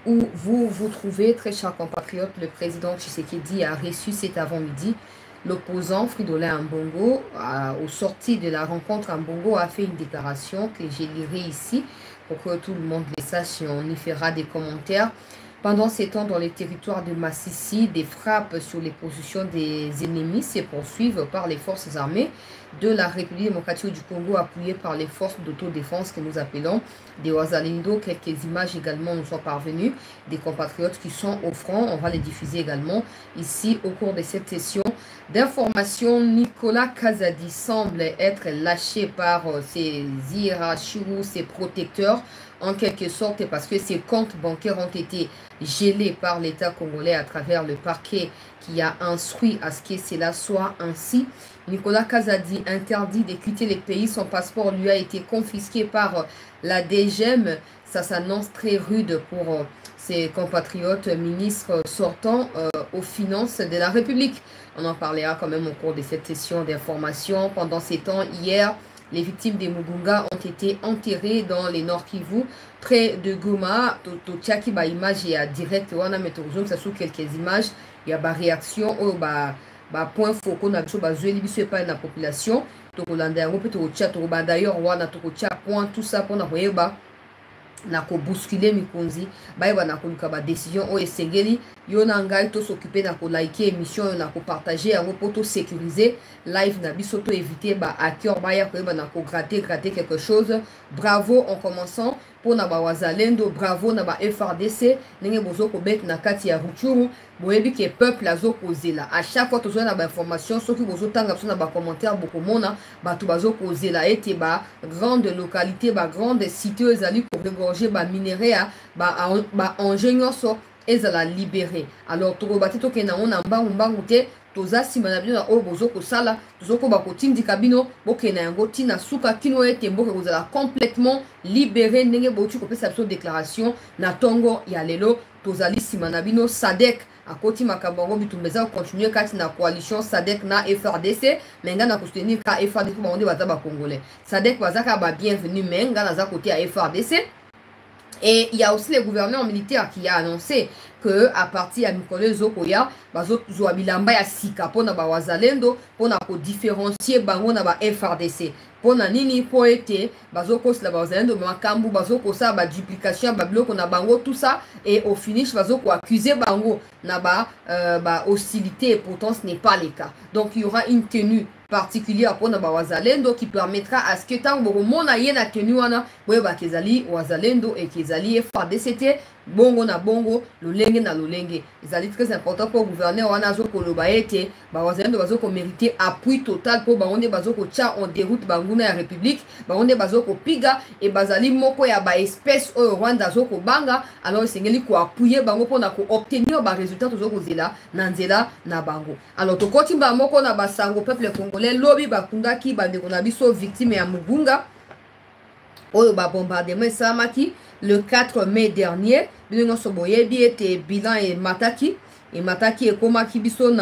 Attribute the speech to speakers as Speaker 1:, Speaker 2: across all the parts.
Speaker 1: où vous vous trouvez, très chers compatriotes. Le président Tshisekedi a reçu cet avant-midi l'opposant Fridolin Ambongo. Au sorti de la rencontre, Ambongo a fait une déclaration que j'ai lirai ici pour que tout le monde le sache et on y fera des commentaires. Pendant ces temps, dans les territoires de Massissi, des frappes sur les positions des ennemis se poursuivent par les forces armées de la République démocratique du Congo, appuyées par les forces d'autodéfense que nous appelons des Wazalendo. Quelques images également nous sont parvenues des compatriotes qui sont au front. On va les diffuser également ici au cours de cette session d'information. Nicolas Kazadi semble être lâché par ses hiérarchies, ses protecteurs, en quelque sorte, parce que ses comptes bancaires ont été gelés par l'État congolais à travers le parquet qui a instruit à ce que cela soit ainsi. Nicolas Kazadi, interdit de quitter le pays, son passeport lui a été confisqué par la DGM. Ça s'annonce très rude pour ses compatriotes ministres sortants aux finances de la République. On en parlera quand même au cours de cette session d'information. Pendant ces temps, hier, les victimes des Mugunga ont été enterrées dans les Nord Kivu, près de Goma. Totiaki ba image ya direct wana metozom ça sous quelques images. Il y a ba réaction au ba point focaux na biso ba zueli biso pa na population. Tokolanda yango pe tokotia tokoba d'ailleurs wana tokotia point tout ça pour na koyeba na ko bousculer mikonzi bayeba na koluka ba décision o esengeli yo na ngai to s'occuper na ko liker émission na ko partager yango pour to sécuriser live na biso to éviter ba hacker baya koyeba na ko gratter quelque chose. Bravo en commençant pour na ba Wazalendo, bravo na ba FRDC ndenge bozo ko bet na kati ya Ruchuru boyebi ke peuple azo kozela à chaque fois tozo na ba information soki bozo tanga biso na ba commentaire bokomona bato bazo kozela ete ba grande localité ba grande cité ezali ko regorger ba minerai ba ingénieur so ezala libéré. Alors tokobati tokena ona mbangu te toza sima na bino na oyo bozo kosala tozoko bakotindika bino bokena yango tina suka kino ete mboka kozala complètement libéré ndenge boti kopesa biso déclaration na tongo ya lelo tozali sima na bino. Sadek akoti makambo yango bitumba eza continuer kati na coalition Sadek na FRDC mais nga na kosoutenir ka FRDC po bango baza bakongolais. Sadek bazaka ba bienvenue mais nga naza côté ya FRDC. Et il y a aussi le gouverneur militaire qui a annoncé que à partir de Mikole Zokoya, bazo bilamba ya sika pona ba Wazalendo pona ko différencier bango na ba FRDC. Pona nini po ete bazo kos la ba Wazalendo makambu bazo kosa ba duplication ba bloc na bango tout ça et au finish bazo ko accuser bango na ba hostilité et pourtant ce n'est pas le cas. Donc il y aura une tenue particulière pour na Wazalendo qui permettra à ce que tant que mona yena tenu wana weba kezali Wazalendo et kezali FARDC bongo na bongo lolenge na lolenge. Ezali très important pour gouverneur wana zo koloba ete ba Wazalendo bazo ko mériter appui total pour bango bazo ko tia en déroute banguna ya république bango bazo ko piga et bazali moko ya ba espèce o Rwanda zo ko banga alors sengeli ko appuyer bango pona ko obtenir ba résultat zo ko zela na nzela na bango. Alors to kotimba moko na basango peuple congolais lobi bakundaki bandeko na biso victime ya Mugunga oyo ba bombardement esalamaki le 4 mai dernier. Bino soboyebi ete bilan et mataki ekomaki biso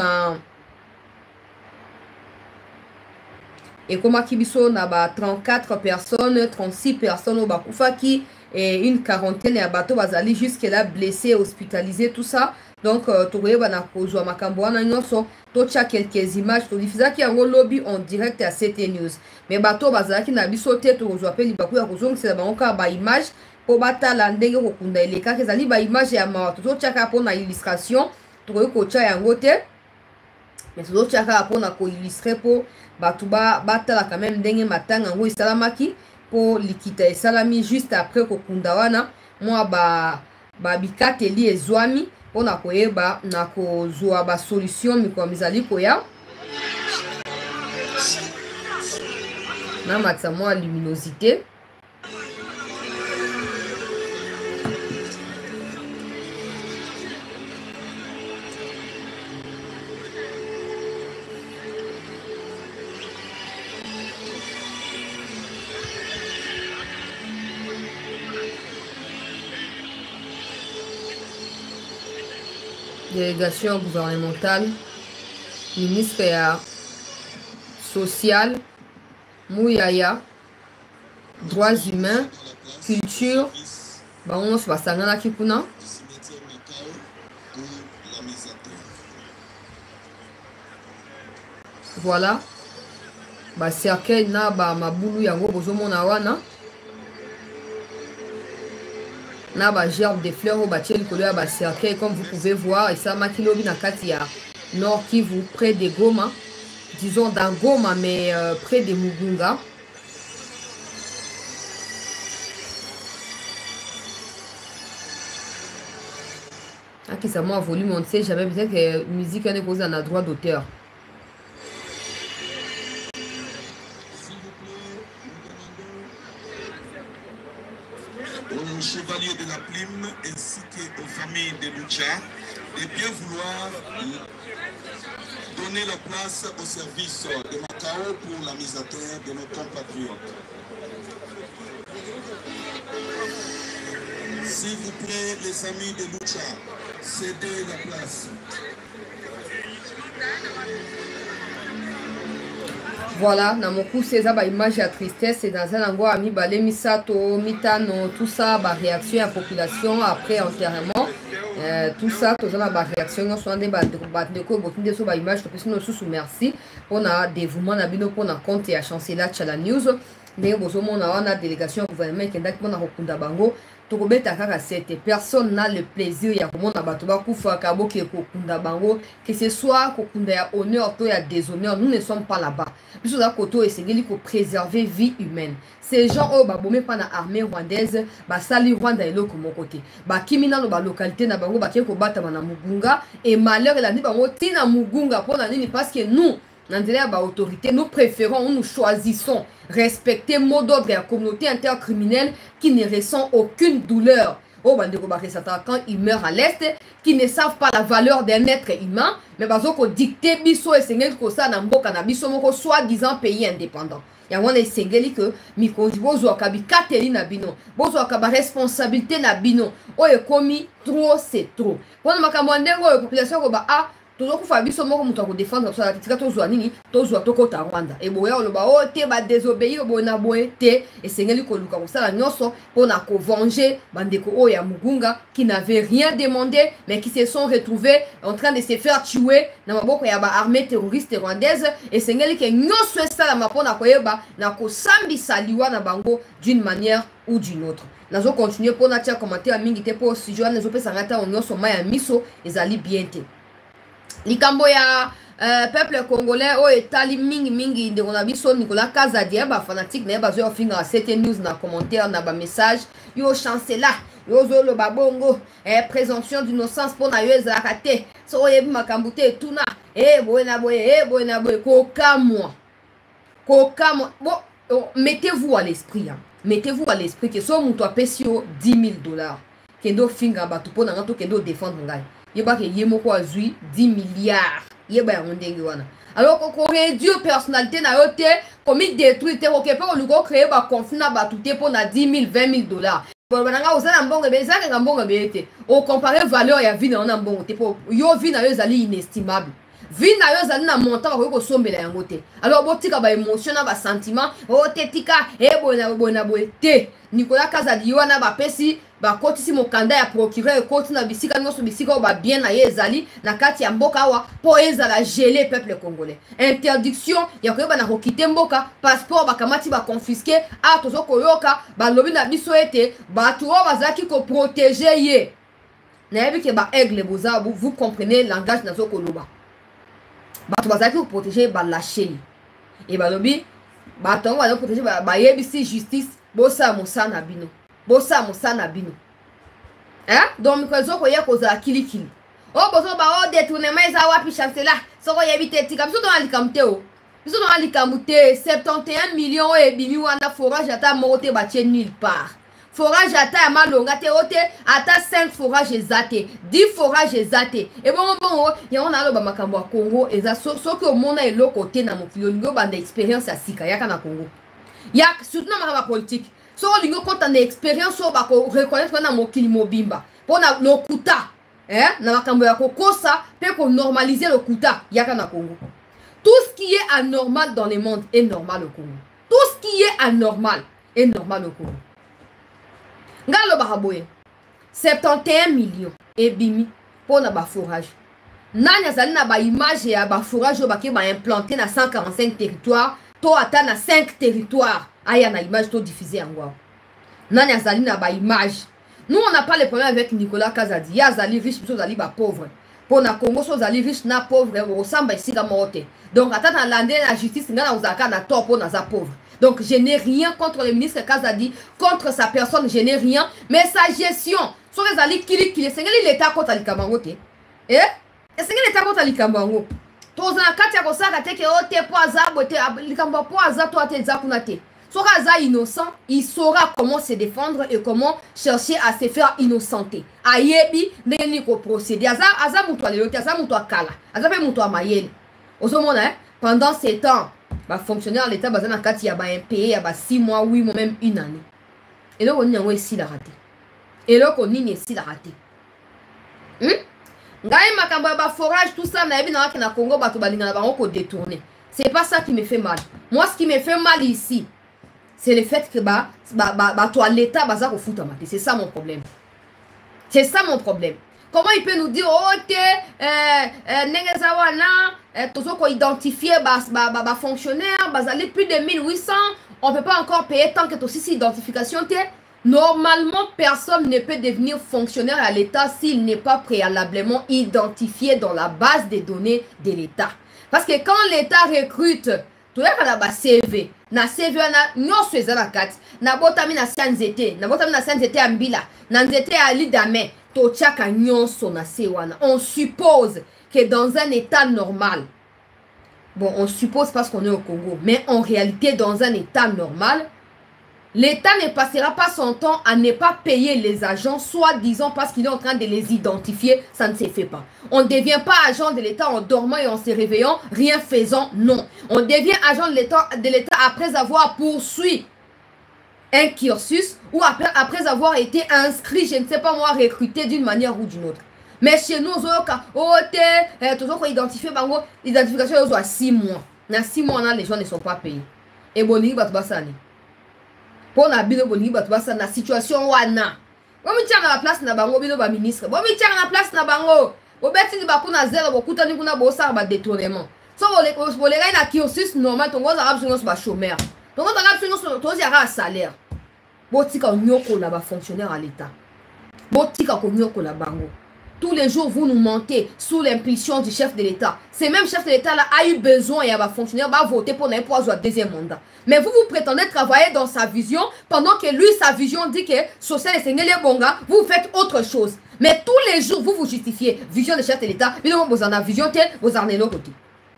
Speaker 1: na ba 34 personnes 36 personnes au bakufaki et une quarantaine ya bato bazali jusque là blessés hospitalisés tout ça. Donc tokoyeba na kozwa makambo wana nyonso tocha quelques images to diffusaki yango lobby en direct à CT News mais bato bazalaki na biso te tokozwa pe libaku ya kozongisela bango ka ba image po batala ndenge kokunda eleka kezali ba image ya mawa tozotiaka mpona illustration tokoki kotia yango te mais tozotiaka mpona koillustre po bato batala quand même ndenge matanga yango esalamaki po likita esalami juste après kokunda wana mwa bikateli ezwami mpona koyeba na kozwa ba solution mikolo mizali koya na matisa mwa luminosité. Délégation gouvernementale, ministre ya social, Mouyaya, droits humains, culture, bango basangana kipuna, Voilà. Ba cercueil na ba mabulu yango bozomona wana. Na ba gerbe de fleurs au batie likolo ya ba cercueil comme vous pouvez voir. Et ça makilobi na kati ya Nord Kivu près de Goma. Disons dans Goma mais près de Mugunga. Ah, qui ça m'a volume, on ne sait jamais, peut-être que la musique est posée en droit d'auteur.
Speaker 2: Aux chevaliers de la Plume ainsi qu'aux familles de Lucha de bien vouloir donner la place au service de Macao pour la mise à terre de nos compatriotes. S'il vous plaît, les amis de Lucha, cédez la place.
Speaker 1: Voilà, dans mon coup, c'est ça, bah, image à tristesse, c'est dans un endroit, ami, balé, misato, mitano, tout ça, bah, réaction à la population après enterrement, tout ça, tout ça, bah, réaction, on soit des bandeko, beaucoup de bah, image, que personne ne sous merci, on a dévouement, on a bien, on a compte et à chanceler la news, mais on a une délégation gouvernement qui est d'accord, on a recounda bango. Personne n'a le plaisir ya komona bato bakufa kaboke kokunda bango, que ce soit kokunda ya honneur to ya déshonneur, nous ne sommes pas là-bas. Biso za koto esengeli ko préserver vie humaine. Ces gens au babomé pas na armée rwandaise, ba sali Rwanda eloko mon côté. Ba kimina no ba localité na bango ba ko bata na Mugunga et malheur la ni bango tina Mugunga pona nini parce que nous autorité, nous préférons ou nous choisissons respecter le mot d'ordre de la communauté intercriminelle qui ne ressent aucune douleur. Oh, quand ils meurent à l'Est, qui ne savent pas la valeur d'un être humain, mais parce qu'on dicte biso et sengeli ko ça na mboka na biso moko soi-disant pays indépendant. Ya wana sengeli que mikonzi bozo akabi kateli na bino, bozo akaba responsabilité na bino. O ekomi trop c'est trop. Pour makambo ndengo la population ko ba a toujours kufa biso moko mutu ko défendre ça tika tozwa nini tozwa tokota Rwanda et boya oloba o te ba désobéir bona boye te et sengeli ko luka ko sala nyonso pona ko venger bandeko o ya Mugunga qui n'avaient rien demandé mais qui se sont retrouvés en train de se faire tuer na maboko ya ba armée terroriste rwandaise et sengeli ke nyonso sala mapona ko yeba na ko sambisa liwa na bango d'une manière ou d'une autre. Nazo continuer pona tia commentaire mingi te po si joane zo pesa ngata nyonso maya miso ezali bien te. Likambo ya peuple congolais o etali mingi de na biso Nicolas Kazadi ba fanatique na ba zo finga 7 news na commentaire na ba message yo chancela yo zo lo babongo présomption d'innocence pour na yo ezalaka te so yebi makambo te tuna boye kokamwa bon mettez-vous à l'esprit mettez-vous à l'esprit que so muto apesio $10,000 kendo finga batu pona ngato kendo défendre ngai yeba ke yemoko azui 10 milliards yeba ya ndenge wana alors qu'on réduit personnalité na yote comme détruire te ko kepa ko luko créer ba conflit na batu te pona $10,000 $20,000 bon bananga osala mbongo be zaka ngambongo be te o comparer valeur ya vie na mbongo te po yo vie na yo ezali inestimable. Vie na yo ezali na montant ko sombela yango te alors botika ba émotion na ba sentiment o tetika boye te Nicolas Kazadi wana ba pesi ba kotisi mokanda ya procureur koti na bisika nyonso bisika ba bien na ye ezali na kati ya mboka wa po ezala geler peuple congolais. Interdiction ya koyeba na kokite mboka, passeport bakamati ba confisquer a tozo koyoka ba lobi na biso ete bato o bazaki ko protéger ye. Na yebi ke ba aigle boza vous comprenez langage na zo koloba. Bato bazaki ko protéger ba lâcher. Et ba lobi bato ba protéger ba yebisi justice bosa mosana bino. Bosa mosana bino. Donc ko ya koza kilikili. O boso ba o détournement eza wapi chancela. Soko yebite tika biso to alikamte o. Biso to alikamute 71 millions e bimi wana forage ata mote ba tie nulle part. Forage ata ya malonga te ote ata 5 forage ezate 10 forage ezate et bon ya on a lo ba makambo ya Congo eza soki omona eloko te na mokili ngo banda expérience ya sika yaka na Congo. Ya surtout na makambo politique. So lingo konta na expérience o bako reconnaître na mokili mobimba pona lokuta na makambo ya kokosa pe ko normaliser lokuta yaka na Congo. Tout ce qui est anormal dans le monde est normal au Congo. Tout ce qui est anormal est normal au Congo. Ngalo baraboye 71 millions et bimi pona ba forage Nani azali na ba image ya ba forage ba ke ba implanté na 145 territoires, to ata na 5 territoires. Aya na image to diffuser yango. Nani azali na ba image. Nous on n'a pas le problème avec Nicolas Kazadi. Ya azali riche, biso azali ba pauvre. Pour na Congo so azali riche na pauvre, on ressemble ici dans morte. Donc ata na landé la justice ngana uzaka na top pour na za pauvre. Donc je n'ai rien contre le ministre Kazadi, contre sa personne, je n'ai rien, mais sa gestion. So azali kili sengeli l'état contre Likabango te. Eh? Sengeli l'état contre Likambango. Tozana kati ya kosaka te ke ote po azabo te Likamba po azato ate zakuna te. Sera Aza innocent, il saura comment se défendre et comment chercher à se faire innocenter. Ayebi, n'est ko procéder. Aza moutoua lelote, aza moutoua kala, aza pe moutoua mayele. Osomona, pendant ces temps, bah fonctionnaire à l'État, bah na kati ya ba impayé, ya ba 6 mois, 8 mois, même 1 année. Et là, on y a aussi la raté. Et là, on y a aussi la raté. Ngai makamba ba forage, tout ça, na yebi na waki na Congo, bah to balinga na bango ko détourner. C'est pas ça qui me fait mal. Moi, ce qui me fait mal ici, c'est le fait que toi l'État baza ko futa mate. C'est ça mon problème. C'est ça mon problème. Comment il peut nous dire OK nengezawana tozo ko identifier ba fonctionnaire bazali plus de 1800, on peut pas encore payer tant que to si identification té. Normalement, personne ne peut devenir fonctionnaire à l'État s'il n'est pas préalablement identifié dans la base des données de l'État. Parce que quand l'État recrute, tu as la CV, na CV na nyonso ezala kati, na botami na sanzete, na botami na sanzete ambila, na nzete ya lidame, to tchaka nyonso na sewana. On suppose que dans un état normal, bon, on suppose parce qu'on est au Congo, mais en réalité, dans un état normal, l'État ne passera pas son temps à ne pas payer les agents, soi-disant parce qu'il est en train de les identifier. Ça ne se fait pas. On ne devient pas agent de l'État en dormant et en se réveillant, rien faisant, non. On devient agent de l'État après avoir poursuivi un cursus ou après avoir été inscrit, je ne sais pas moi, recruté d'une manière ou d'une autre. Mais chez nous, toujours identifier l'identification à 6 mois. Dans 6 mois, les gens ne sont pas payés. Et bon, il va se pour na bino boni bato basa na situation wana bomi tia na place na bango bino ba ministre bomi tia na place na bango bobeti ni bakuna zero bokuta ni kuna bosa ba détournement so bo le na cursus normal tongo za rapso ba chômeur tongo za rapso to ya salaire botika nyoko la ba fonctionnaire à l'état botika ko nyoko la bango. Tous les jours, vous nous mentez sous l'impulsion du chef de l'État. Ce même chef de l'État-là a eu besoin et va fonctionnaire, va voter pour n'importe un deuxième mandat. Mais vous prétendez travailler dans sa vision pendant que lui, sa vision dit que social et Seigneur les bonga, vous faites autre chose. Mais tous les jours, vous justifiez. Vision du chef de l'État, vous en avez vision telle, vous en avez l'autre côté.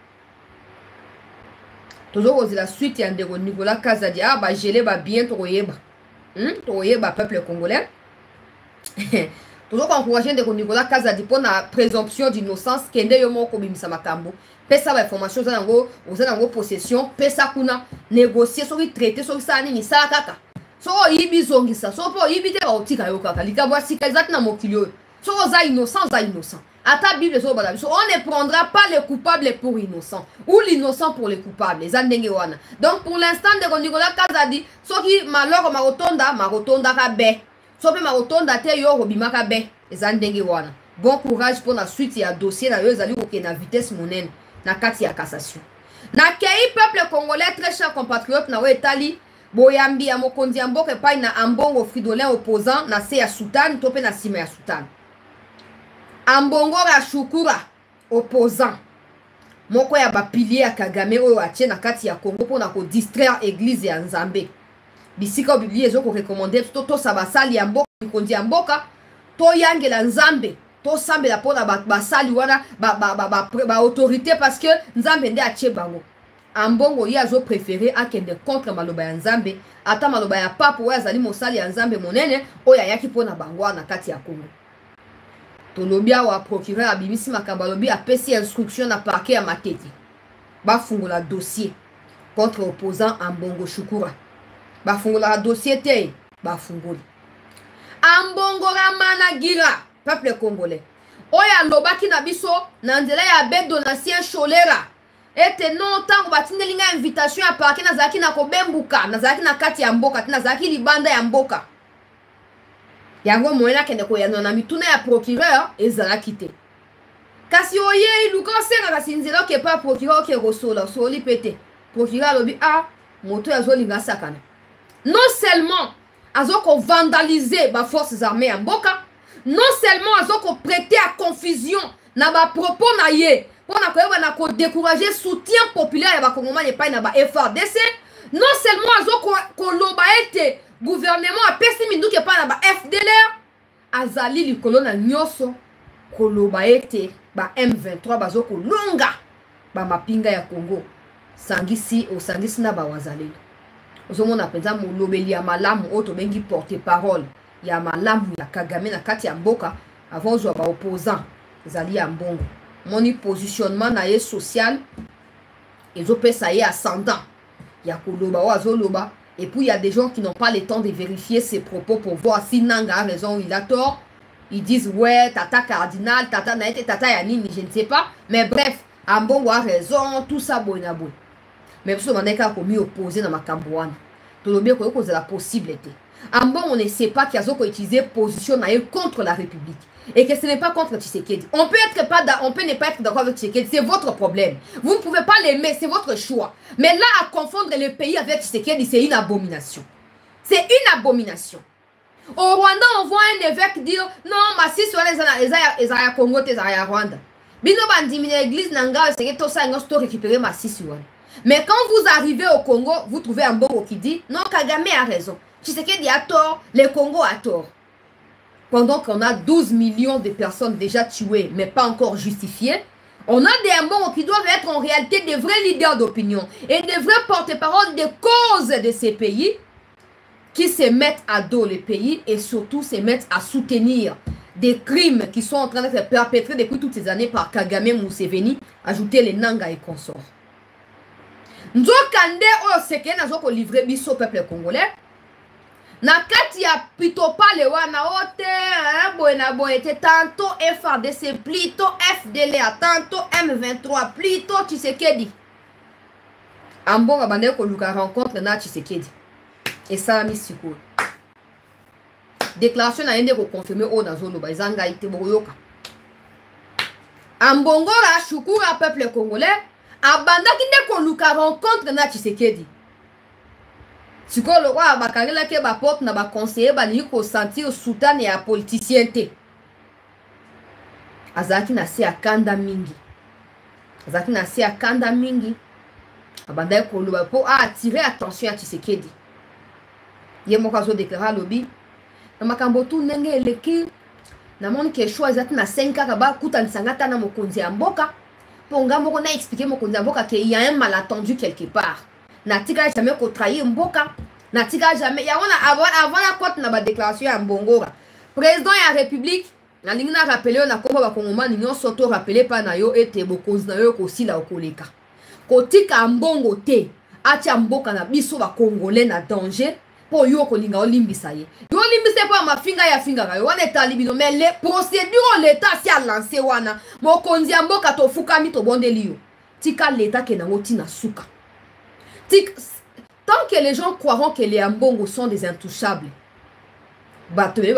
Speaker 1: Toujours la suite, il y a un Nicolas Kazadi, bah gelé, bah bien, Toyeba, peuple congolais. Toujours encourager de Nicolas Kazadi pour la présomption d'innocence kende yo moko bimisa makambo pesa ba information za nango possession pesa kuna négocier so traiter so sa nini sa kaka so yibi zongisa so po yibi te ba otika yo kaka likabwa sika exact na mokilio so za innocent ata bible so bala so on ne prendra pas les coupables pour innocents ou l'innocent pour les coupables les andenge wana. Donc pour l'instant de Nicolas Kazadi so ki malheur marotonda ka be so pe marotonda te yo robimaka be ezandenge wana. Bon courage pour la suite ya dossier na yo ezali ko na vitesse monene na kati ya cassation. Na kei peuple congolais très cher compatriote na wetali boyambi ya mokonzi ya mboka epai na Ambongo Fridolin opposant na se ya Sultan to pe na sima ya Sultan. Ambongo ya Shukura opposant moko ya ba pilier ya Kagame oyo atie na kati ya Congo pour na ko distraire église ya Nzambe. Bisika biblia ezo ko recommander to sabasali ya mboka konzi ya mboka to yangela Nzambe to sambela pona basali wana ba autorité parce que Nzambe nde atie bango. Ambongo ya zo préféré akende contre maloba ya Nzambe ata maloba ya papa oyo azali mosali ya Nzambe monene oyo ayaki pona bango na kati ya Congo. Tolobia wa procureur abimisi makambo lobi apesi instruction na parquet ya Matete bafungola dossier contre opposant Ambongo Shukura. Bafungola dossier te bafungoli Ambongo Ramanagira peuple congolais oya lobaki na biso na nzela ya be donatien cholera ete non tango batindelinga invitation ya parquet nazaki na kobembuka nazaki na kati ya mboka nazaki libanda ya mboka yango moyena kende ko yana na mituna ya procureur ezalaki te Kasi oye iluka senga kasinzela ke pa procureur ke rosola soli pété. Procureur lobi ah moto ya zoli ngasakana. Non seulement azoko vandaliser ba forces armées en Mboka, non seulement azoko prêter à confusion na ba propos na ye pour na ko décourager soutien populaire ya ba Kongomani pa na ba FRDC, non seulement azoko koloba ete gouvernement a pesi minduke pa na ba FDLR, azali likolo na nyoso koloba ete ba M23 bazoko longa ba mapinga ya Congo sangisi na ba wazalelo. Ozomona penza molobeli ya malamu oto bengi porte parole ya malamu ya Kagame na kati ya mboka avant zo ba opposant ezali ya mbongo. Moni positionnement na ye social ezopesa ye ascendant ya koloba wa zoloba, et puis il y a des gens qui n'ont pas le temps de vérifier ses propos pour voir si Nanga a raison ou il a tort. Ils disent ouais tata cardinal, tata naete, tata yanini, je ne sais pas, mais bref Ambongo a raison, tout ça boina boy. Mais vous savez qu'on a opposé dans ma cambouane. Tout le bien que c'est la possibilité. Ambongo, on ne sait pas qu'il y a qui utilisé position contre la République. Et que ce n'est pas contre Tshisekedi. On peut ne pas être d'accord avec Tshisekedi, c'est votre problème. Vous ne pouvez pas l'aimer, c'est votre choix. Mais là, à confondre le pays avec Tshisekedi, c'est une abomination. C'est une abomination. Au Rwanda, on voit un évêque dire non, ma si sur les Congo, les Rwanda. Bino bandimine l'église nanga, c'est que tout ça, on récupérer ma si sur. Mais quand vous arrivez au Congo, vous trouvez un Mbongo qui dit non, Kagame a raison. Tshisekedi a tort, le Congo a tort. Pendant qu'on a 12 millions de personnes déjà tuées, mais pas encore justifiées, on a des Mbongo qui doivent être en réalité des vrais leaders d'opinion et des vrais porte-parole des causes de ces pays qui se mettent à dos les pays et surtout se mettent à soutenir des crimes qui sont en train d'être perpétrés depuis toutes ces années par Kagame Museveni, ajouter les Nanga et consorts. Nzokande o seke nazoko livrer biso peuple congolais. Na kati ya plutôt pas le wana ote boena boete tantôt FRDC plutôt FDLR tantôt M23 plutôt Tshisekedi. Ambonga bande ko luka rencontre na Tshisekedi. Et ça mi siko. Déclaration na yende ko confirmer o na zolo ba izanga ite boyoka. Ambongo la shukura peuple congolais. Abanda kinde ko luka rencontre na Tshisekedi. Siko le roi bakangela ke ba porte na ba conseiller ba li ko sentir soutane ya politicien te. Azaki na se akanda mingi. Azaki na se akanda mingi. Abanda ko luba pour attirer attention à Tshisekedi. Ye mokazo déclarer lobby. Na makambo tu ndenge eleki na moni ke choix azaki na 5 kaka ba kutanisanga ta na mokonzi ya mboka. Ponga moko na expliquer mokonzi ya mboka qu'il y a un malentendu quelque part. Na tika jamais ko trahir mboka. Na tika jamais ya wana avant la cote na ba déclaration ya mbongora. Président ya république na lingi na rappeler na komba ba kongomani nyo soto rappeler pa na yo ete bokonzi na yo ko sila okoleka. Ko tika mbongo te atia mboka na biso ba congolais na danger. Po yo kolinga olimbisa ye. Yo olimbisa pa mafinga ya finga ga yo wana etalibino mais les procédures l'état si a lancé wana mokonzi ya mboka to fukami to bondeli yo. Tika l'état ke nango tina suka. Tant que les gens croiront que les Ambongo sont des intouchables, tant que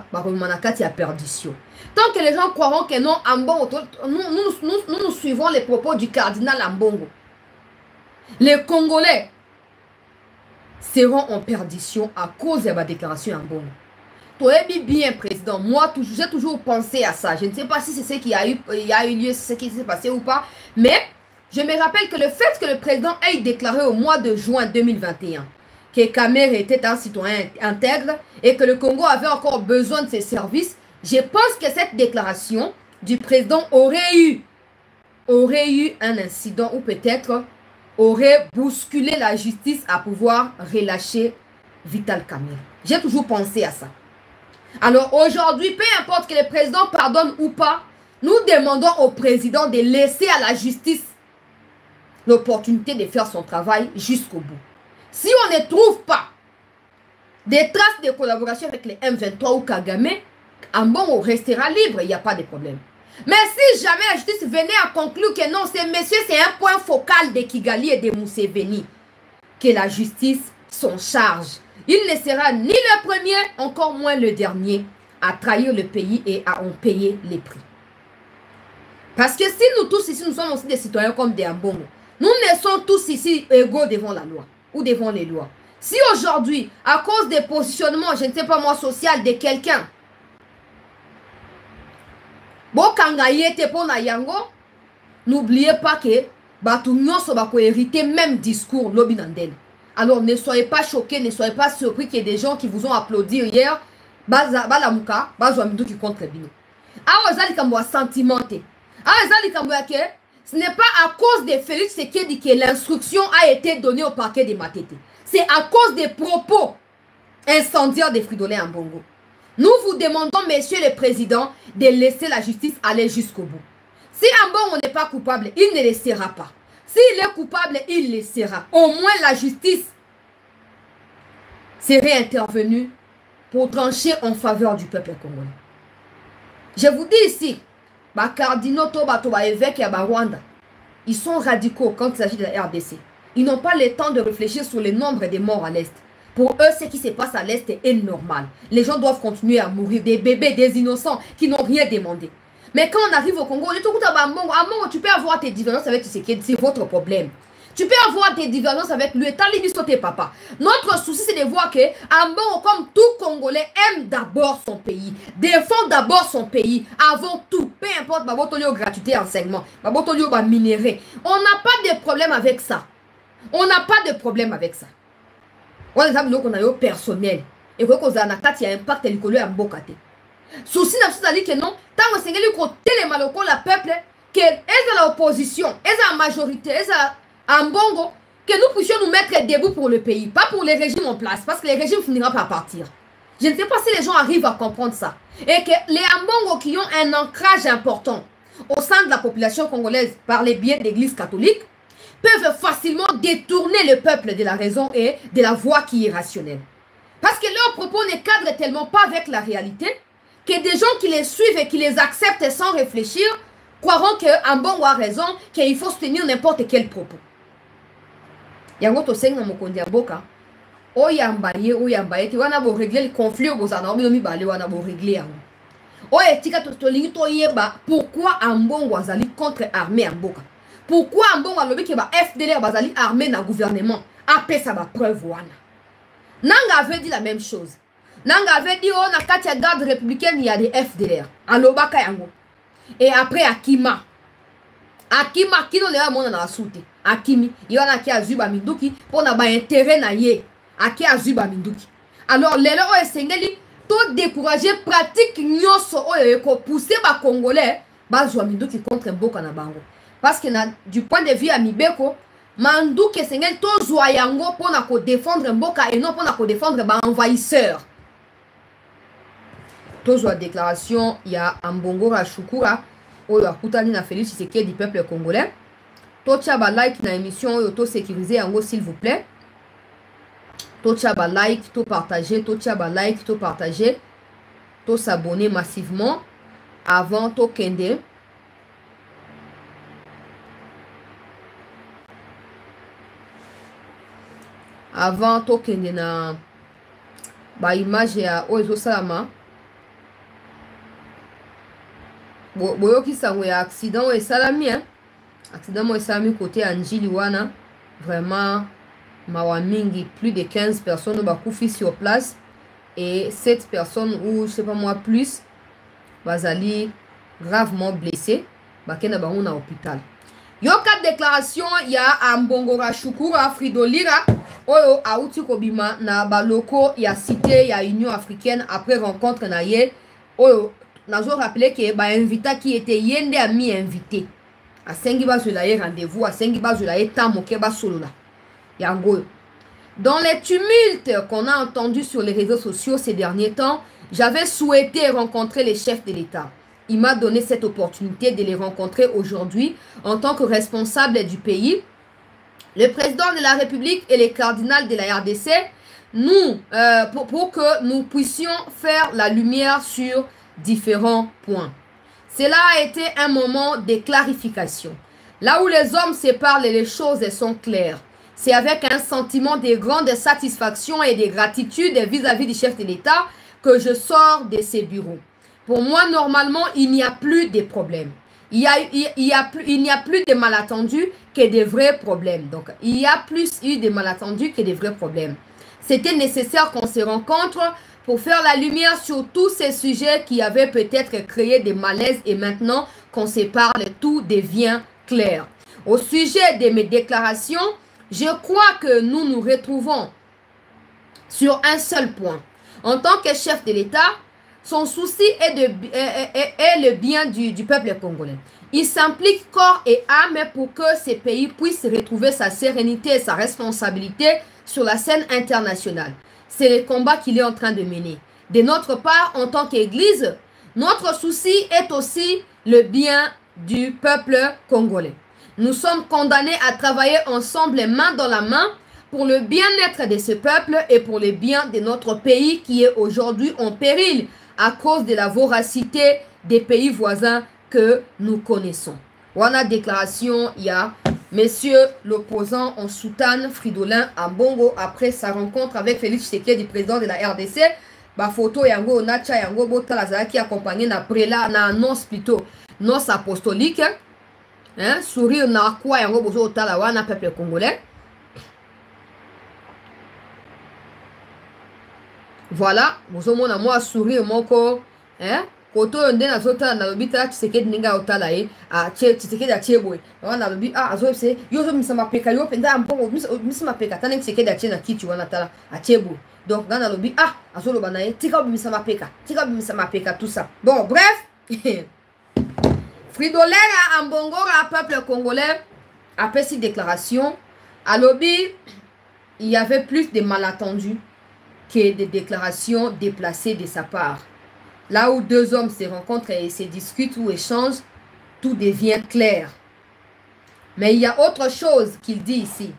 Speaker 1: les gens croiront que non, Ambongo, nous suivons les propos du cardinal Ambongo. Les Congolais seront en perdition à cause de ma déclaration Ambongo. Toi, bien, président, moi, j'ai toujours pensé à ça. Je ne sais pas si c'est ce qui a eu lieu, ce qui s'est passé ou pas, mais je me rappelle que le fait que le président ait déclaré au mois de juin 2021 que Kamer était un citoyen intègre et que le Congo avait encore besoin de ses services, je pense que cette déclaration du président aurait eu un incident ou peut-être aurait bousculé la justice à pouvoir relâcher Vital Kamer. J'ai toujours pensé à ça. Alors aujourd'hui, peu importe que le président pardonne ou pas, nous demandons au président de laisser à la justice l'opportunité de faire son travail jusqu'au bout. Si on ne trouve pas des traces de collaboration avec les M23 ou Kagame, Ambongo restera libre, il n'y a pas de problème. Mais si jamais la justice venait à conclure que non, ces messieurs, c'est un point focal de Kigali et de Museveni, que la justice s'en charge. Il ne sera ni le premier, encore moins le dernier, à trahir le pays et à en payer les prix. Parce que si nous tous ici, nous sommes aussi des citoyens comme des Ambongo, nous ne sommes tous ici égaux devant la loi ou devant les lois. Si aujourd'hui, à cause des positionnements, je ne sais pas moi, social de quelqu'un, n'oubliez pas que Batunyo va hériter même discours lobinanden. Alors ne soyez pas choqués, ne soyez pas surpris qu'il y ait des gens qui vous ont applaudi hier. Balamuka, Bazoamidou qui contre Bino. Alors, sentimenté. Ce n'est pas à cause de Félix Tshisekedi que l'instruction a été donnée au parquet de Matete. C'est à cause des propos incendiaires de Fridolin Ambongo. Nous vous demandons, Monsieur le Président, de laisser la justice aller jusqu'au bout. Si Ambongo n'est pas coupable, il ne le sera pas. S'il est coupable, il le sera. Au moins la justice serait intervenue pour trancher en faveur du peuple congolais. Je vous dis ici, les cardinaux, les évêques et les Rwanda, ils sont radicaux quand il s'agit de la RDC. Ils n'ont pas le temps de réfléchir sur le nombre de morts à l'Est. Pour eux, ce qui se passe à l'Est est normal. Les gens doivent continuer à mourir, des bébés, des innocents qui n'ont rien demandé. Mais quand on arrive au Congo, tu peux avoir tes divergences avec Tshisekedi, c'est votre problème. Tu peux avoir des divergences avec lui, papa. Notre souci, c'est de voir que Ambongo, comme tout Congolais, aime d'abord son pays, défend d'abord son pays, avant tout. Peu importe, gratuité, enseignement, minéré. On n'a pas de problème avec ça. On n'a pas de problème avec ça. On a un personnel. Et qu'on a un impact écolo à Mbokate. Souci n'a pas que non, tant que c'est le peuple, que est dans l'opposition, est dans la majorité, est en Bongo, que nous puissions nous mettre debout pour le pays, pas pour les régimes en place, parce que les régimes finiront par partir. Je ne sais pas si les gens arrivent à comprendre ça. Et que les Ambongo qui ont un ancrage important au sein de la population congolaise par les biais de l'église catholique, peuvent facilement détourner le peuple de la raison et de la voie qui est rationnelle. Parce que leurs propos ne cadrent tellement pas avec la réalité que des gens qui les suivent et qui les acceptent sans réfléchir croiront qu'Ambongo a raison, qu'il faut soutenir n'importe quel propos. Yango to senga mokonzi mboka oyambaye oyambaye wana bo régler le conflit bozana obi mi balé wana bo régler yango oye tika to lingi to yeba pourquoi Ambongo azali contre armée mboka, pourquoi Ambongo alobi ke ba FDLR bazali armée na gouvernement après ça ba preuve wana. Nanga avait dit la même chose. Nanga avait dit oh na kati ya garde républicaine il y a des FDLR alobaka yango. Et après Akima kino le mona na soute Akimi yona ki azuba minduki pona ba intérêt na ye aki azuba minduki. Alors lelo o esengeli to décourager pratique nyoso o ko pousser ba congolais ba zwa minduki contre mboka na bango, parce que du point de vue amibeko manduki esengeli to zwa yango pona ko défendre mboka et non pona ko défendre ba envahisseur. Toujours déclaration, il y a Ambongo Rachukura, ou la Koutani na Félix Tshisekedi du peuple congolais. Tocha ba like na émission auto sécurisé en s'il vous plaît. Tocha ba like, to partager, tocha ba like, to partager, to s'abonner massivement avant to kende. Avant to kende na ba image ya Oezo Salama. Boyoki sango ya accident et salami hein. Accident et salami côté Anjili wana vraiment mawa mingi, plus de 15 personnes bakoufi sur place et 7 personnes ou je sais pas moi plus bazali gravement blessés bakena bango na hôpital. Yoka déclaration ya Ambongo Rachukura Fridolira oyo auti kobima na baloko ya cité ya Union africaine après rencontre na ye oyo. Nous rappelé que ba invita qui était yende a mis invité à Sengiba Zulaye rendez-vous à Sengiba Zulaye Tamokeba Solola yango. Dans les tumultes qu'on a entendus sur les réseaux sociaux ces derniers temps, j'avais souhaité rencontrer les chefs de l'État. Il m'a donné cette opportunité de les rencontrer aujourd'hui en tant que responsable du pays. Le président de la République et les cardinals de la RDC, nous, pour que nous puissions faire la lumière sur différents points. Cela a été un moment de clarification. Là où les hommes se parlent et les choses sont claires, c'est avec un sentiment de grande satisfaction et de gratitude vis-à-vis du chef de l'État que je sors de ces bureaux. Pour moi, normalement, il n'y a plus de problème. il n'y a plus de malentendus que de vrais problèmes. Donc, il y a plus eu de malentendus que de vrais problèmes. C'était nécessaire qu'on se rencontre pour faire la lumière sur tous ces sujets qui avaient peut-être créé des malaises et maintenant qu'on se parle, tout devient clair. Au sujet de mes déclarations, je crois que nous nous retrouvons sur un seul point. En tant que chef de l'État, son souci est le bien du peuple congolais. Il s'implique corps et âme pour que ce pays puisse retrouver sa sérénité et sa responsabilité sur la scène internationale. C'est le combat qu'il est en train de mener. De notre part, en tant qu'Église, notre souci est aussi le bien du peuple congolais. Nous sommes condamnés à travailler ensemble main dans la main pour le bien-être de ce peuple et pour le bien de notre pays qui est aujourd'hui en péril à cause de la voracité des pays voisins que nous connaissons. Voilà déclaration, il y a monsieur l'opposant en soutane Fridolin Ambongo après sa rencontre avec Félix Tshisekedi, président de la RDC. Ba photo yango nacha yango botala zaki accompagné na prélat na annonce plutôt noce apostolique. Hein, sourire na quoi yango bozo otala wana peuple congolais. Voilà, bozo mona moi sourire moko, hein? Koto yonde na zota na lobita Tshisekedi ninga otala ye a Tshisekedi a cheboy. Wana lobi azo se yo zo misama peka yo penda mbongo misama peka tane Tshisekedi a chena kitu wana tala a cheboy. Donc dans lobi azo lo bana ye tika misama peka tout ça. Bon, bref. Fridolin Ambongo à peuple congolais après cette déclaration à lobby il y avait plus de malentendus que des déclarations déplacées de sa part. Là où deux hommes se rencontrent et se discutent ou échangent, tout devient clair. Mais il y a autre chose qu'il dit ici.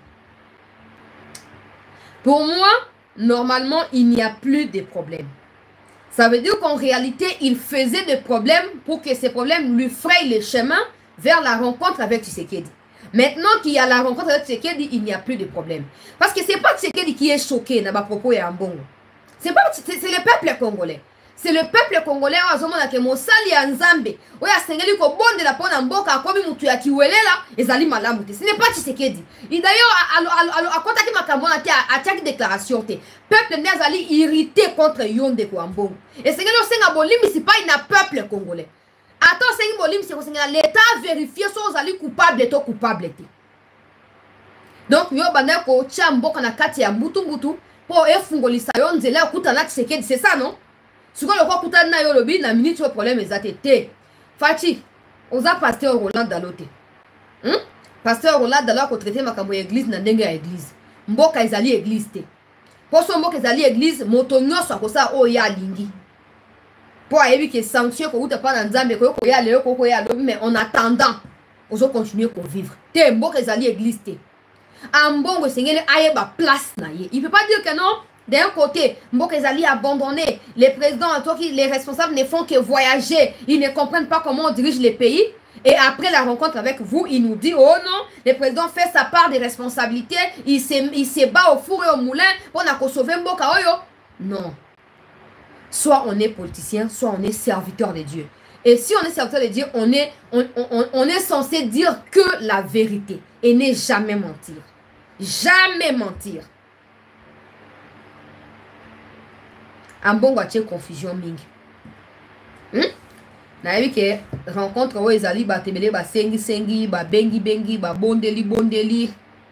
Speaker 1: Pour moi, normalement, il n'y a plus de problème. Ça veut dire qu'en réalité, il faisait des problèmes pour que ces problèmes lui frayent le chemin vers la rencontre avec Tshisekedi. Maintenant qu'il y a la rencontre avec Tshisekedi, il n'y a plus de problème. Parce que ce n'est pas Tshisekedi qui est choqué dans ma propos et en bon. C'est le peuple congolais. C'est le peuple congolais qui mon sali en Nzambe. Oya sengeli ko bonde la pona mboka akobi mutu ya kiwelela ezali malamu te. Ce n'est pas Tshisekedi. Et d'ailleurs à kota ki makambona te a tiaki déclaration te. Peuple nezali irrité contre Yonde ko ambongo. Et sengeli osenga bolimi si pas ina peuple congolais. Attends sengi bolimi si osenga l'état vérifier so ozali coupable to coupable te. Donc yo banda ko tia mboka na kati ya mbutu po efungolisa yo nzela okutana Tshisekedi, c'est ça non? Si vous avez na yolobi na minute le problème est Fati, on a pasteur Roland Dalote. Pasteur Roland Dalote a traité ma kambo église na ndenge ya église. Mboka ezali église te. Pour son mboka ezali église, motonyo so akosa o ya lingi. Pour ayebi que sanction ko uta pa na nzambe ko ya leo ko ya lobi mais en attendant, ozo continuer ko vivre. Te mboka ezali église te. Ambongo sengeli ayeba place na ye. Il peut pas dire que non. D'un côté, Mbokezali abandonné. Les présidents, les responsables ne font que voyager. Ils ne comprennent pas comment on dirige les pays. Et après la rencontre avec vous, il nous dit, oh non, le président fait sa part des responsabilités. Il se bat au four et au moulin pour sauver Mboka Oyo. Non. Soit on est politicien, soit on est serviteur de Dieu. Et si on est serviteur de Dieu, on est censé dire que la vérité. Et ne jamais mentir. Jamais mentir. Ambongo a confusion mingi. Na yebi ke rencontre o ezali ba tebele ba sengi ba bengi ba bondeli.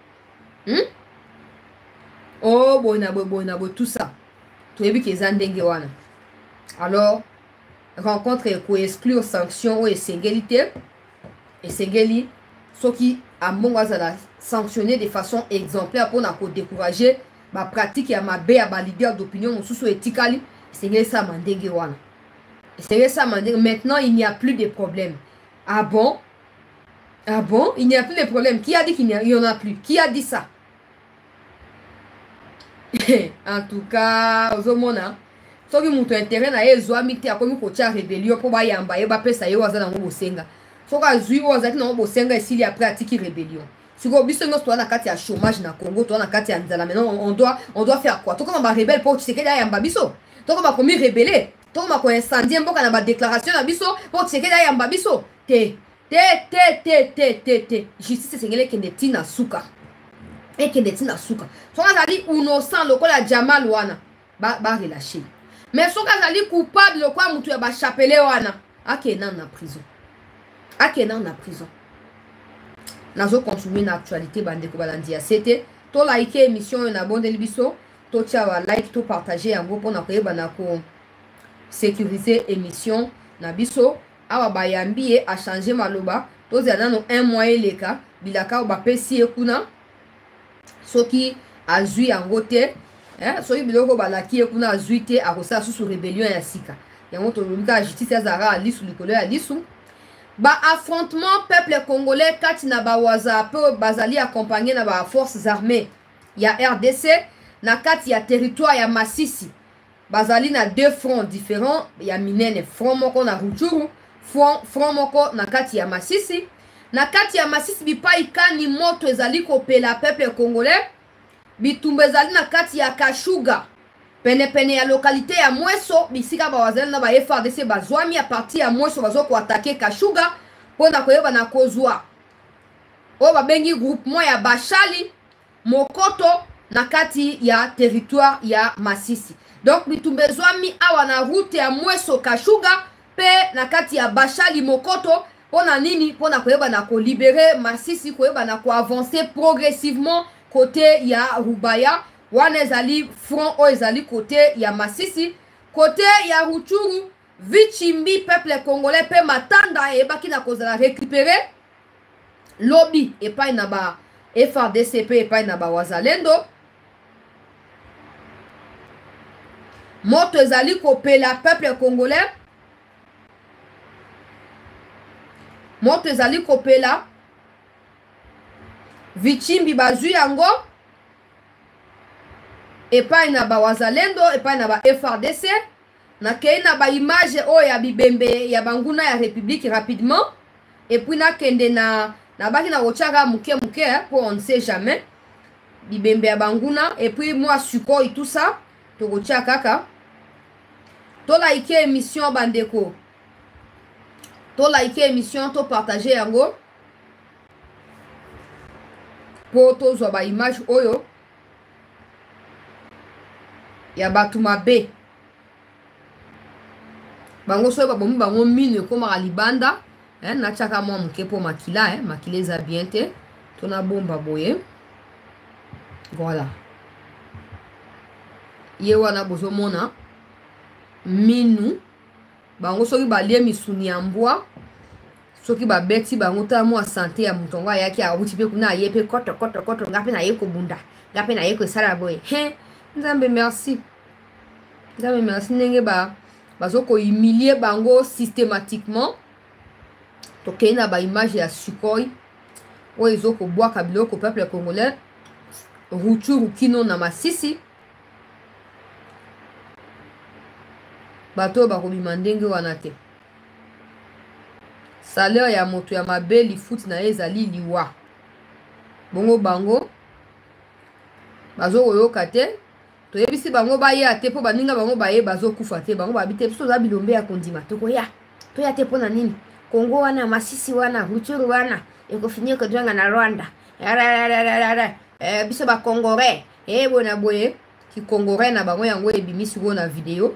Speaker 1: Oh bona bo tout ça. To yebi ke zandenge wana. Alors rencontre ko exclure sanction o esengeli soki ambongo azala sanctionner de façon exemplaire pour na ko décourager ma pratique ya mabe ya ba leader d'opinion mosusu etikali c'est ça mandenge wana. C'est ça mandenge. Maintenant il n'y a plus de problème. Ah bon, il n'y a plus de problème. Qui a dit qu'il n'y en a plus? Qui a dit ça? En tout cas ozomona soki mutu intérêt na ezwa miti akomi ko tia rébellion pour ba yamba ye ba pesa ye wazana ngo bosenga soka azui wazaki na ngo bosenga esili après atiki rébellion. Si vous avez un kati ya chômage na Congo, tu as kati ya nzala, maintenant on doit faire quoi? Tu comme ma rebelle pour Tshisekedi ayamba biso. Tu comme ma commis rebelle. Tu comme ma incendier mboka na ba déclaration na biso pour Tshisekedi ayamba biso. Te te justice sengele kende tina suka e kende tina suka soka zali innocent lokola Jamal wana ba relâcher mais soka zali coupable lokola mutu ya ba chapelet wana akena na prison nazo continuer na actualité bandeko balandia c'était to like émission na bondeli biso to tia wa like to partager yango pona koyeba na ko sécuriser émission na biso awa bayambi a changer maloba to zana no 1 mois eleka bilaka ba pesi ekuna soki azui yango te soki biloko balaki ekuna azui te akosa susu rébellion ya sika yango to lobika justice azara alisu likolo ya lisu ba affrontement peuple congolais kati na ba waza peu bazali accompagné na ba forces armées ya RDC na kati ya territoire ya Masisi bazali na 2 fronts différents ya minene front moko na Rutshuru front moko na kati ya Masisi bipai kani moto ezali kopela peuple congolais bitumba ezali na kati ya Kashuga pene ya localité ya Mweso bisika bawazali na ba FARDC bazwami a partir ya Mweso bazo ko attaquer Kashuga pona koyeba na kozwa o babengi groupement ya Bashali Mokoto na kati ya territoire ya Masisi donc bitumba ezwami awa na route ya Mweso Kashuga pe na kati ya Bashali Mokoto pona nini pona koyeba na ko libérer Masisi koyeba na ko avancer progressivement côté ya Rubaya wana ezali front o ezali côté ya Masisi côté ya Rutshuru Vichimbi peuple congolais pe matanda ebaki na kozala récupérer lobby epai na ba FARDC pe epai na ba wazalendo moto ezali kopela peuple congolais moto ezali kopela Vichimbi bazui yango epai na ba wazalendo epai na ba FARDC na kei na ba image o ya bibembe ya banguna ya république rapidement et puis na kende na baki na kochaka muke pour on ne sait jamais bibembe ya banguna et puis moi suko et tout ça to kochaka kaka to like émission bandeko to like émission to partager yango pour to zo ba image oyo ya batu mabe bango so babomi bango mine koma libanda na chaka mwa muke po makila makila eza bien te tona bomba boye voilà ye wana bozomona minu bango soki balie misuni ya mbwa soki babeti bango ta mwa santé ya mutongo ayaki awuti pe kuna aye pe koto ngape na ye kobunda ngape na ye kosala boye nzambe merci ndenge bazoko humilier bango systématiquement tokei na ba image ya Sukhoi oyo ezoko bwaka biloko peuple congolais Rutshuru kino na Masisi bato bakobima ndenge wana te salaire ya moto ya mabe lifuti na ye ezali liwa bongo bango bazokoyoka te toyebisi bango baya te po baninga bango baye bazokufa te bango babite biso za bilombe ya kondima tokoya toya te pona nini Kongo wana Masisi wana Rutshuru wana ekofinir kodwanga na Rwanda biso ba Congolais bona boye ki Congolais na bango yango ebimisi go na video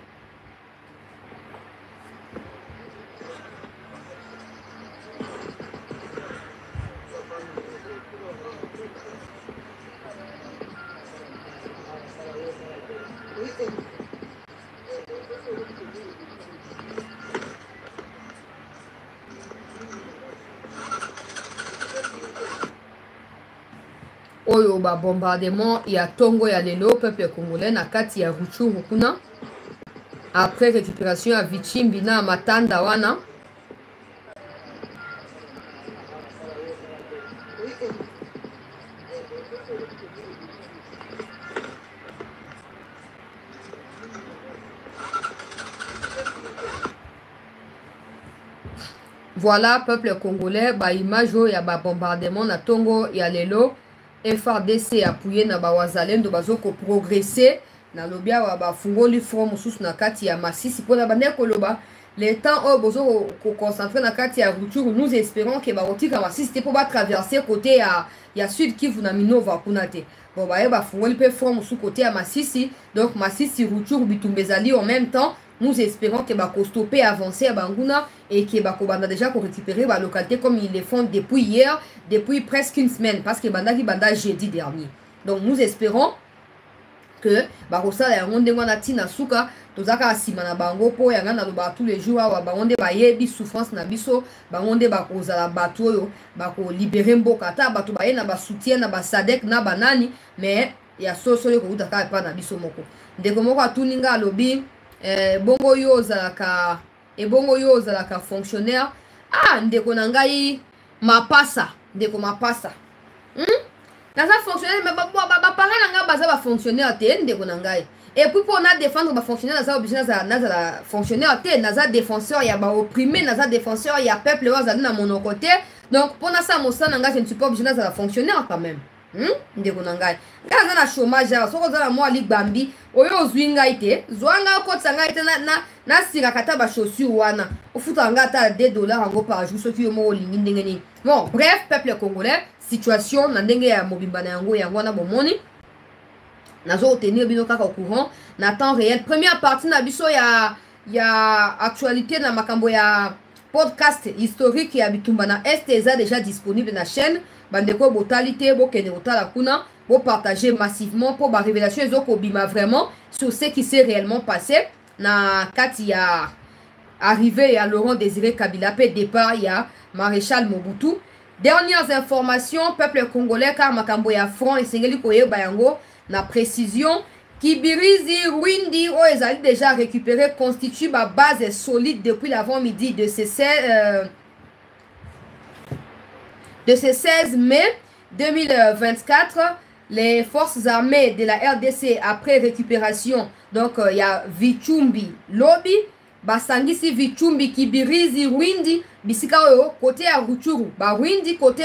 Speaker 1: oyo ba bombardement ya tongo ya lelo peuple congolais na kati ya Rutshuru kuna après récupération ya Vichimbi na matanda wana voilà peuple congolais ba image ya ba bombardement na tongo ya lelo FARDC appuyé na ba wazalendo bazoko progresser na lobia wa ba fungoli front mususu na kati ya Masisi pona bande koloba les temps où besoin de concentrer dans la rupture, nous espérons que Barotika Masisi pour traverser côté à sud qui vous n'a mis Nova Kunate. Bon, bah, faut peut former sous côté à Masisi, donc Masisi rupture Bitumbezali en même temps. Nous espérons que Bako stopper avancer à Banguna et que Bako Banda déjà pour récupérer la localité comme ils le font depuis hier, depuis presque une semaine, parce que Banda qui Banda jeudi dernier. Donc nous espérons que Barossa la ronde wana tina suka tozaka sima na bango po ya ngana loba tous les jours wa bangonde ba yebi souffrance na biso bangonde ba kozala bato yo bako libérer mboka ta bato ba na ba soutien na ba sadek na banani mais ya soso yo ko utaka pa na biso moko ndeko moko atuninga lobi bongo yo zalaka bongo yo zalaka fonctionnaire ndeko na ngai mapasa ndeko mapasa naza fonctionnaire mais ba parents nga baza ba fonctionnaire te ndeko na ngai et puis pour na défendre ba fonctionnaire naza obligé naza fonctionnaire te naza défenseur ya ba opprimé naza défenseur ya peuple wazali na mon côté donc pour na ça mosana nga je ne suis pas obligé naza fonctionnaire quand même ndeko na ngai nga na chômage ya soko za moi li bambi oyo ozwi ngai te zwanga ko tsanga ite na singa kata ba chaussure wana ofuta nga ta $2 ngo par jour soki yo mo lingi ndenge ni bon bref peuple congolais situation na ndenge ya mobimba na yango na bomoni nazo tenir bino kaka au courant na temps réel première partie na biso ya actualité na makambo ya podcast historique ya bitumba na STZ déjà disponible na chaîne bandeko botalité bokende botala kuna bo partager massivement pour ba révélation ezoko bima vraiment sur ce qui s'est réellement passé na kati ya arrivé à Laurent Désiré Kabila pe départ ya Maréchal Mobutu. Dernières informations, peuple congolais, car makambo ya front et sengeli koye bayango na précision. Kibirizi, Rwindi, ezali déjà récupéré, constitue ma base solide depuis l'avant-midi de ce 16 mai 2024. Les forces armées de la RDC, après récupération, donc il y a Vichumbi, Lobby, Basangisi, Vichumbi, Kibirizi, Rwindi, bisika oyo côté ya Ruchuru ba Rwindi côté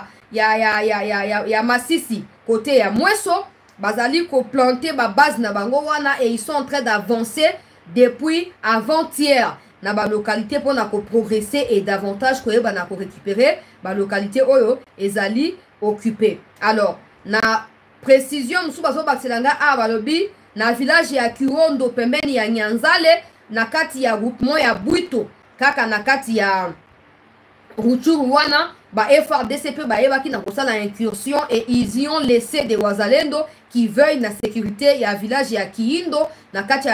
Speaker 1: ya Masisi côté ya Mweso bazali ko planter ba base na bango wana et ils sont en train d'avancer depuis avant-hier na ba localité pour na ko progresser et davantage ko ba na ko récupérer ba localité oyo ezali occupé. Alors na précision musu bazo bakselanga balobi na village ya Kirondo pembeni ya Nyanzale na kati ya groupement ya Bwito kaka na kati ya Ruchuru wana ba FRDC ba ebaki na kosala incursion et ils y ont laissé des Wazalendo qui veillent na sécurité ya village ya Kiindo na kati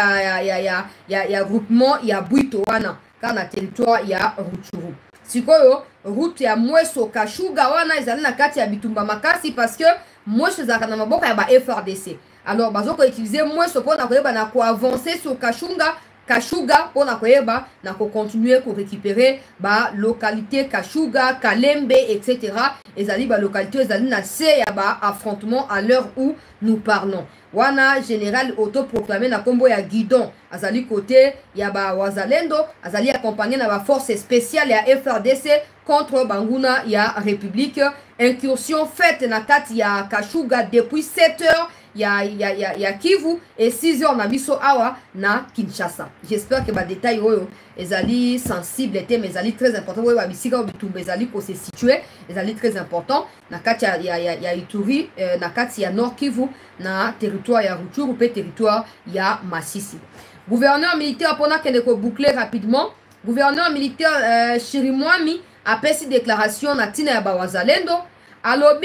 Speaker 1: ya groupement ya Bwito wana ka na territoire ya Ruchuru. Sikoyo route ya Mweso Kashuga wana ezali na kati ya bitumba makasi parce que Mweso zaka na maboka ya ba FRDC. Alors bazoko utiliser Mweso pour na koyeba na ko avancer sur Kashuga pour na koyeba na ko continuer ko récupérer ba localité Kashuga, Kalembe etc. ezali ba localité ezali na se ya ba affrontement à l'heure où nous parlons. Wana général autoproclamé na kombo ya Guidon azali côté ya ba Wazalendo azali accompagné na ba force spéciale ya FRDC contre Banguna ya République. Incursion faite na kati ya Kashuga depuis 7 heures ya Kivu et 6 heures na biso awa na Kinshasa. J'espère que ba détail oyo ezali sensible était mais ezali très important oyo ba bisika o bitumba ezali ko se situer ezali très important na kati ya Ituri na kati ya Nord Kivu na territoire ya Rutshuru pe territoire ya Masisi. Gouverneur militaire pendant qu'elle ko boucler rapidement gouverneur militaire Chirimwami a fait déclaration na tina ya ba Wazalendo alobi.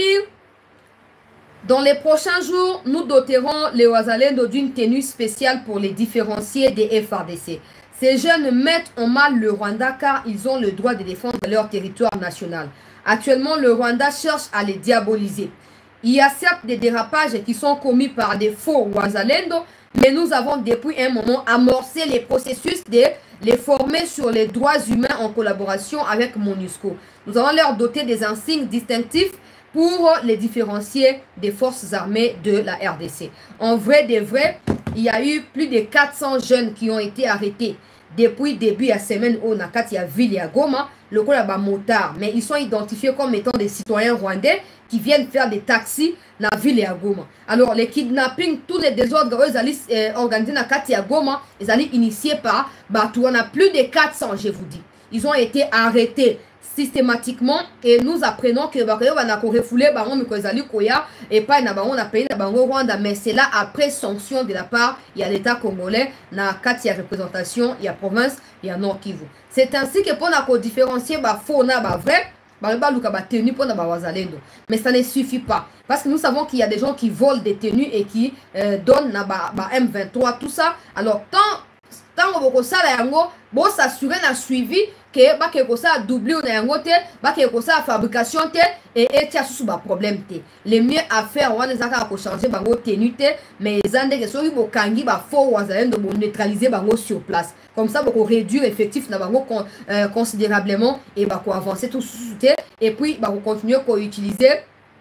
Speaker 1: Dans les prochains jours, nous doterons les Wazalendo d'une tenue spéciale pour les différencier des FRDC. Ces jeunes mettent en mal le Rwanda car ils ont le droit de défendre leur territoire national. Actuellement, le Rwanda cherche à les diaboliser. Il y a certes des dérapages qui sont commis par des faux Wazalendo, mais nous avons depuis un moment amorcé les processus de les former sur les droits humains en collaboration avec MONUSCO. Nous allons leur doter des insignes distinctifs pour les différencier des forces armées de la RDC. En vrai de vrai, il y a eu plus de 400 jeunes qui ont été arrêtés. depuis début à semaine au Nakati à ville ya Goma, le coup là motard, mais ils sont identifiés comme étant des citoyens rwandais qui viennent faire des taxis dans la ville ya Goma. Alors les kidnappings, tous les désordres ils allaient organisés dans Nakati ya Goma, ils allaient initiés par Batou. On a plus de 400, je vous dis. Ils ont été arrêtés systématiquement et nous apprenons que Banako refoulé Baron Mikozali Koya et pas on a payé na Bango Rwanda, mais c'est là après sanction de la part il y a l'État congolais na Kati ya représentation, il y a province, il y a Nord Kivu. C'est ainsi que pour nous différencier ba faux na ba vrai, tenu pour Wazalendo. Mais ça ne suffit pas parce que nous savons qu'il y a des gens qui volent des tenues et qui donnent na ba M23 tout ça. Alors tant on ça la yango bon s'assurer na suivi que ba ke ko ça doublé na yango te ba ke ko ça fabrication te et tia sous ba problème te. Le mieux à faire on les a ko changer bango tenue te mais zande que so bo kangi ba faux Wazalendo bo neutraliser bango sur place. Comme ça pour réduire l'effectif na bango considérablement et ba ko avancer tout sous te et puis ba ko continuer ko utiliser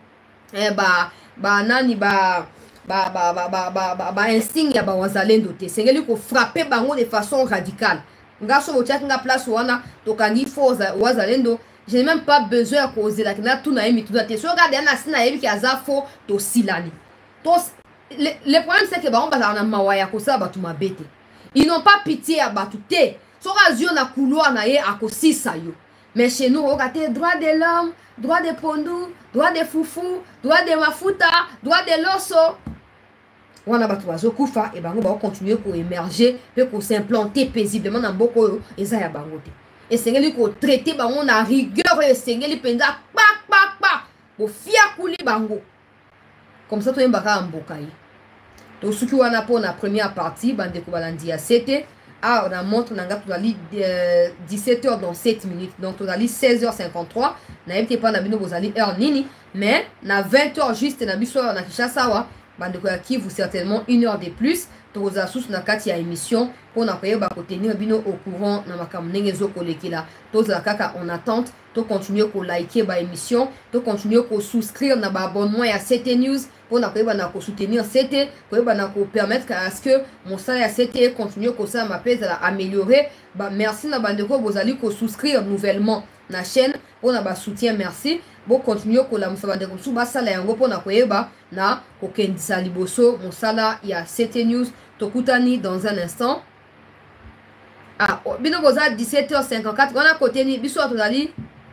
Speaker 1: insigne ya Wazalendo te. C'est lui ko frapper bango de façon radicale. Ngaso botia kinga place wana tokangi faux Wazalendo. Je n'ai même pas besoin de causer la kina tout na emi tout te. So regarde na sina yebi ki aza faux to silani. Le problème c'est que bango bazana mawaya ko sa batu mabete. Ils n'ont pas pitié à batute. So razio na couloir na ye akosisa yo. Mais chez nous, regardez, droit de l'homme, droit de pondou, droit de foufou, droit de mafuta, droit de l'osso. On a battu à Kufa et bango va continuer pour émerger, pour s'implanter paisiblement dans beaucoup et ça y a bangote. Et c'est lui qu'on traiter bango na rigueur et c'est lui penda pa pour fier kouli bango. Comme ça tout un baka ambokai. Donc ce qui wana pour la première partie, bande ko balandi a c'était on a montre nanga tout ali 17h dans 7 minutes. Donc tout ali 16h53. Na été pas na bino bozali heure nini, mais na 20h juste na biso na Kinshasa wa bande ko qui vous certainement 1 heure de plus. Toza sous na kati ya émission pour na koyeba ko tenir bino au courant na makam nengezo kolekila. Toza kaka en attente, to continuer ko liker ba émission, to continuer ko souscrire na ba abonnement ya CT News pour na koyeba na ko soutenir CT, koyeba na ko permettre à ce que mon salaire ya CT continue ko ça ma pèse à améliorer. Ba merci na bande ko bozali ko souscrire nouvellement na chaîne pour na ba soutien, merci. Bon continuer ko la musabande ko suba sala yango pour na koyeba na ko kendisa liboso mon salaire ya CT News. Tokutani dans un instant. Ah, bino boza 17h54. On a côté ni biso tozali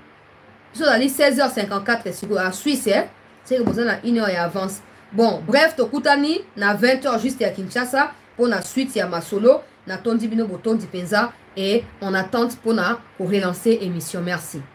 Speaker 1: 16h54 sur la Suisse, c'est que boza na 1 heure et avance. Bon, bref, tokutani na 20h juste à Kinshasa pour la suite ya Masolo, na tondi bino boton di penza et on attend pour relancer émission. Merci.